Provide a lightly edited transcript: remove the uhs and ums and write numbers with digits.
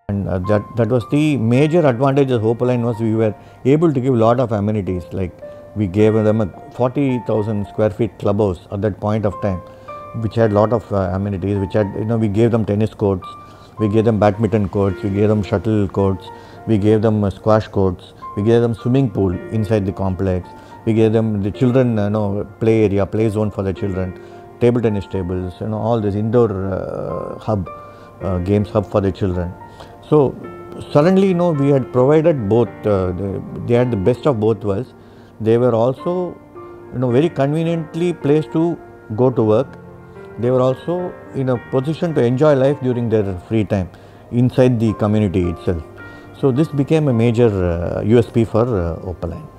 And that was the major advantage of Opaline was we were able to give a lot of amenities. Like we gave them a 40,000 square feet clubhouse at that point of time, which had a lot of amenities. Which had we gave them tennis courts, we gave them badminton courts, we gave them shuttle courts, we gave them squash courts, we gave them swimming pool inside the complex. We gave them the children play area, play zone for the children, table tennis tables, all this indoor hub, games hub for the children. So suddenly, we had provided both. They had the best of both worlds. They were also, very conveniently placed to go to work. They were also in a position to enjoy life during their free time inside the community itself. So this became a major USP for Opaline.